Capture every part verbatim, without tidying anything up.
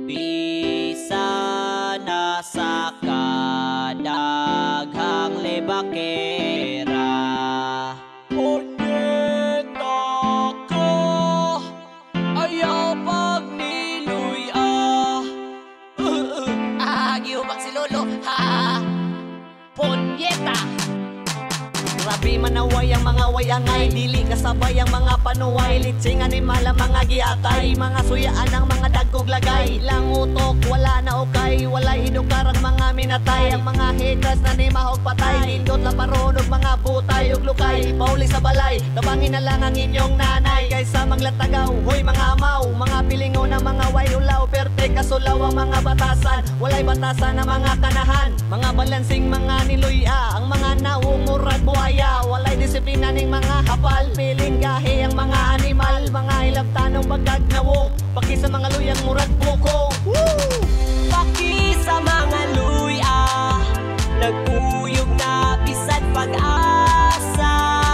Bisa na sa kadaghang lebakera. Punyeta ko, ayaw pag niluy ah. Ah, giubak si Lolo, ha. Punyeta. Grabe manaway ang mga wayangay, dili kasabay ang mga panuway. Litsing animal ang mga giatay, mga suyaan ang mga dagkog lagay. Ilang utok, wala na ukay, wala idukar ang mga minatay. Ang mga haters na ni mahog patay, nindot la parunog mga butay ug lukay. Pauli sa balay, tabangin na lang ang inyong nanay. Kaysa manglatagaw, hoy mga amaw, mga pilingaw na mga way ulaw. Perte kasulaw ang mga batasan, walay batasan na mga kanahan. Mga balansing mga niluya, ang mga naungurad buhaya. Walay disiplina ning mga hapal, piling gahi ang mga animal. Mga ilab tanong pagkagnawo, paki sa mga luyang murag buko. Woo! Paki sa mga luya, nagkuyog na bisan pag-asa.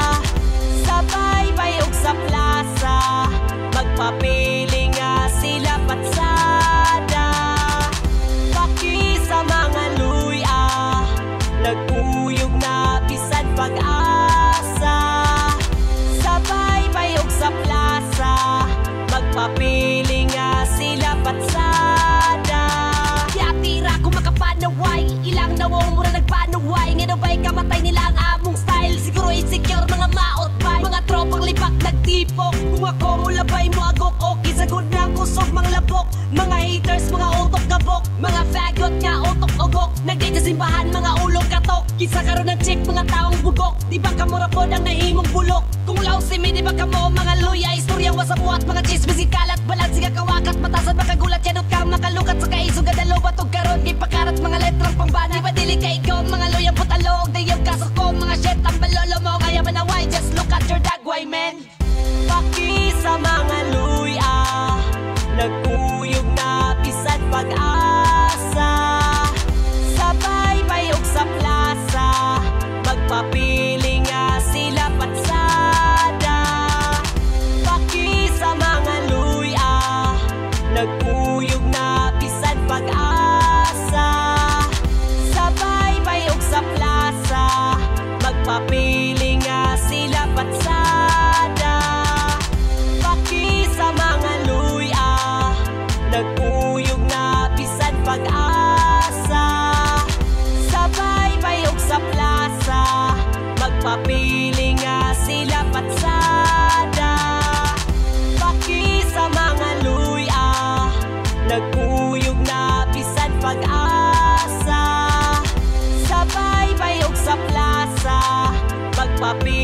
Sabay bayog sa plaza, magpapiling nga sila patsada. Paki sa mga luya, nagkuyog na bisan pag-asa. Sabay bayog sa plaza, magpapiling nga sila patsada. Yatira ko makapanaway, ilang nawong mura nagpanaway. Ngayon ba'y kamatay nila ang among style? Siguro insecure mga maot bay, mga tropang libak nagtipok. Kung ako mula ba'y mo agok, okay sagod na kusog mga labok. Mga haters, mga utok gabok, mga fagot nga utok ogok. Nagday sa simbahan, mga ulog katok. Kisa karon ng chick, mga taong bugok. Di ba kamura po ang nahimong bulok? Kung law si mi, di ba kamo mga luya? Istoryang wasabuhat, mga chismis ikalat. Balat siga kawakat, matasan makagulat. Yanot ka makalukat sa kaisog adalo. Batog karon, ipakarat mga letrang pangbana. Di ba dili ka ikaw, mga luyang putalog. Dayang kasok ko, mga shit ang balolo mo. Kaya manaway, just look at your dagway man. Paki sa mga luya, nagkuyog na bisan pag-asa. Sabay bayog sa plaza, magpapiling nga sila patsada. Paki sa mga luya, nagkuyog na bisan pag-asa. Sabay bayog sa plaza, magpapiling nga sila patsada. Paki sa mga luya, nagkuyog na bisan pag-asa. Sabay bayog sa plaza, magpapiling nga sila patsada. Paki sa mga luya, nagkuyog na bisan pag-asa. Sabay bayog sa plaza, magpapiling